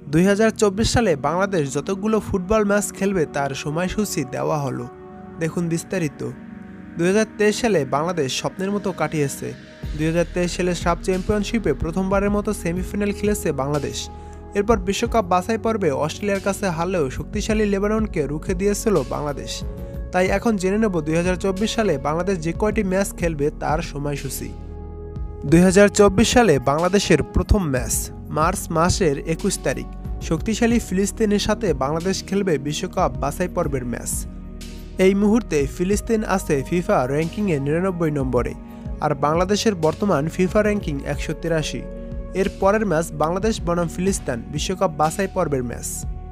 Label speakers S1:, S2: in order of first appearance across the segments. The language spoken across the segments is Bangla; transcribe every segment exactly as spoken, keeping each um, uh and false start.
S1: দুই হাজার চব্বিশ সালে বাংলাদেশ যতগুলো ফুটবল ম্যাচ খেলবে তার সময়সূচি দেওয়া হলো। দেখুন বিস্তারিত। দুই হাজার তেইশ সালে বাংলাদেশ স্বপ্নের মতো কাটিয়েছে। দুই হাজার তেইশ সালে সাব চ্যাম্পিয়নশিপে প্রথমবারের মতো সেমিফাইনাল খেলেছে বাংলাদেশ। এরপর বিশ্বকাপ বাছাই পর্বে অস্ট্রেলিয়ার কাছে হারলেও শক্তিশালী লেবাননকে রুখে দিয়েছিল বাংলাদেশ। তাই এখন জেনে নেব দুই হাজার চব্বিশ সালে বাংলাদেশ যে কয়টি ম্যাচ খেলবে তার সময়সূচি। দুই হাজার চব্বিশ সালে বাংলাদেশের প্রথম ম্যাচ মার্চ মাসের একুশ তারিখ শক্তিশালী ফিলিস্তিনের সাথে বাংলাদেশ খেলবে বিশ্বকাপ বাছাই পর্বের ম্যাচ। এই মুহূর্তে ফিলিস্তিন আছে ফিফা র্যাঙ্কিংয়ে নিরানব্বই নম্বরে, আর বাংলাদেশের বর্তমান ফিফা র্যাঙ্কিং একশো তিরাশি। এর পরের ম্যাচ বাংলাদেশ বনাম ফিলিস্তিন বিশ্বকাপ বাছাই পর্বের ম্যাচ।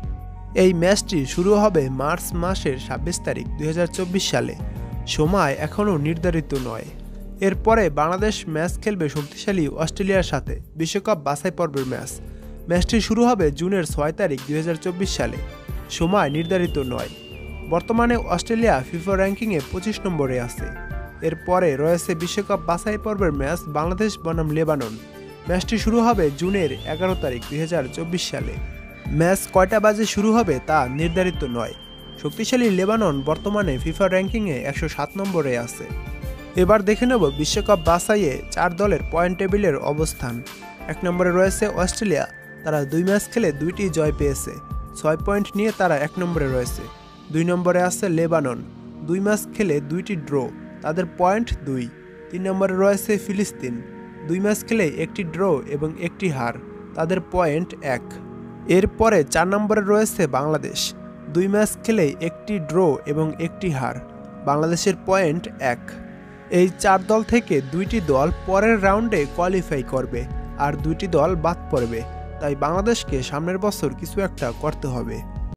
S1: এই ম্যাচটি শুরু হবে মার্চ মাসের ছাব্বিশ তারিখ দুই হাজার চব্বিশ সালে। সময় এখনও নির্ধারিত নয়। এরপরে বাংলাদেশ ম্যাচ খেলবে শক্তিশালী অস্ট্রেলিয়ার সাথে বিশ্বকাপ বাছাই পর্বের ম্যাচ। ম্যাচটি শুরু হবে জুনের ছয় তারিখ দুই হাজার চব্বিশ সালে। সময় নির্ধারিত নয়। বর্তমানে অস্ট্রেলিয়া ফিফা র্যাঙ্কিংয়ে পঁচিশ নম্বরে আছে। এরপরে রয়েছে বিশ্বকাপ বাছাই পর্বের ম্যাচ বাংলাদেশ বনাম লেবানন। ম্যাচটি শুরু হবে জুনের এগারো তারিখ দুই হাজার চব্বিশ সালে। ম্যাচ কয়টা বাজে শুরু হবে তা নির্ধারিত নয়। শক্তিশালী লেবানন বর্তমানে ফিফা র্যাঙ্কিংয়ে একশো সাত নম্বরে আছে। এবার দেখে নেব বিশ্বকাপ বাছাইয়ে চার দলের পয়েন্ট টেবিলের অবস্থান। এক নম্বরে রয়েছে অস্ট্রেলিয়া। তারা দুই ম্যাচ খেলে দুইটি জয় পেয়েছে, ছয় পয়েন্ট নিয়ে তারা এক নম্বরে রয়েছে। দুই নম্বরে আছে লেবানন, দুই ম্যাচ খেলে দুইটি ড্র, তাদের পয়েন্ট দুই। তিন নম্বরে রয়েছে ফিলিস্তিন, দুই ম্যাচ খেলে একটি ড্র এবং একটি হার, তাদের পয়েন্ট এক। এরপরে চার নম্বরে রয়েছে বাংলাদেশ, দুই ম্যাচ খেলে একটি ড্র এবং একটি হার, বাংলাদেশের পয়েন্ট এক। এই চার দল থেকে দুইটি দল পরের রাউন্ডে কোয়ালিফাই করবে আর দুইটি দল বাদ পড়বে। তাই বাংলাদেশকে সামনের বছর কিছু একটা করতে হবে।